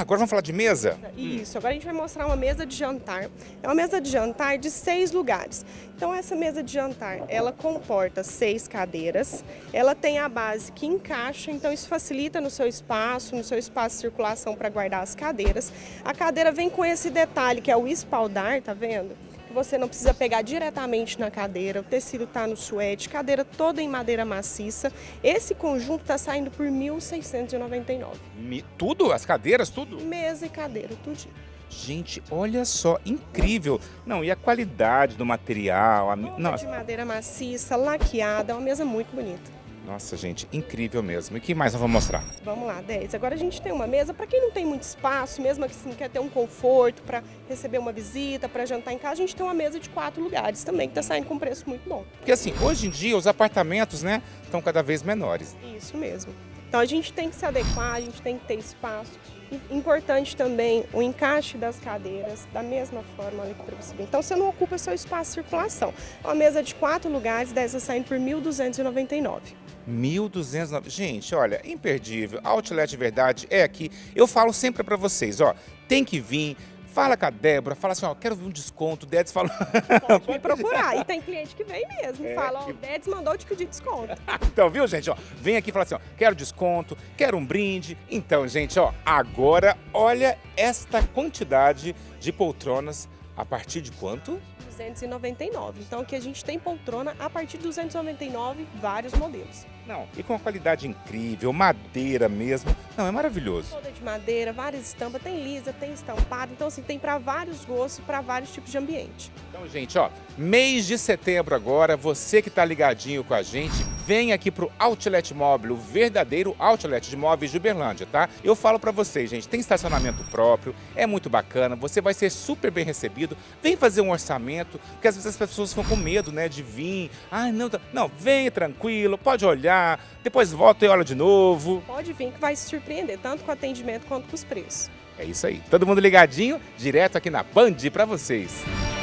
agora vamos falar de mesa? Isso, agora a gente vai mostrar uma mesa de jantar. É uma mesa de jantar de 6 lugares. Então essa mesa de jantar, ela comporta 6 cadeiras, ela tem a base que encaixa, então isso facilita no seu espaço de circulação para guardar as cadeiras. A cadeira vem com esse detalhe que é o espaldar, tá vendo? Você não precisa pegar diretamente na cadeira, o tecido está no suede, cadeira toda em madeira maciça. Esse conjunto está saindo por R$ 1.699. Tudo? As cadeiras, tudo? Mesa e cadeira, tudinho. Gente, olha só, incrível. Não, e a qualidade do material? De madeira maciça, laqueada, é uma mesa muito bonita. Nossa, gente, incrível mesmo. E o que mais nós vamos mostrar? Vamos lá, 10. Agora a gente tem uma mesa para quem não tem muito espaço, mesmo que assim, quer ter um conforto para receber uma visita, para jantar em casa, a gente tem uma mesa de 4 lugares também, que está saindo com um preço muito bom. Porque assim, hoje em dia os apartamentos, né, estão cada vez menores. Isso mesmo. Então a gente tem que se adequar, a gente tem que ter espaço. Importante também o encaixe das cadeiras, da mesma forma ali para você ver. Então você não ocupa seu espaço de circulação. Uma mesa de 4 lugares, dessa saindo por R$ 1.299. 1.209. Gente, olha, imperdível. Outlet Verdade é aqui. Eu falo sempre para vocês, ó, tem que vir. Fala com a Débora, fala assim, ó, quero ver um desconto. O Dedes fala... Pode me procurar. E tem cliente que vem mesmo. Fala, ó, o Dedes mandou te pedir desconto. Então, viu, gente? Ó, vem aqui e fala assim, ó, quero desconto, quero um brinde. Então, gente, ó, agora olha esta quantidade de poltronas. A partir de quanto? 299. Então aqui a gente tem poltrona a partir de 299, vários modelos. Não, e com uma qualidade incrível, madeira mesmo. Não, é maravilhoso. Toda de madeira, várias estampas, tem lisa, tem estampada. Então assim, tem para vários gostos, para vários tipos de ambiente. Então, gente, ó, mês de setembro agora, você que tá ligadinho com a gente, vem aqui pro Outlet Móvel, o verdadeiro outlet de móveis de Uberlândia, tá? Eu falo pra vocês, gente, tem estacionamento próprio, é muito bacana, você vai ser super bem recebido. Vem fazer um orçamento, porque às vezes as pessoas ficam com medo, né, de vir. Ah, não, vem tranquilo, pode olhar, depois volta e olha de novo. Pode vir que vai se surpreender, tanto com o atendimento quanto com os preços. É isso aí, todo mundo ligadinho, direto aqui na Band pra vocês.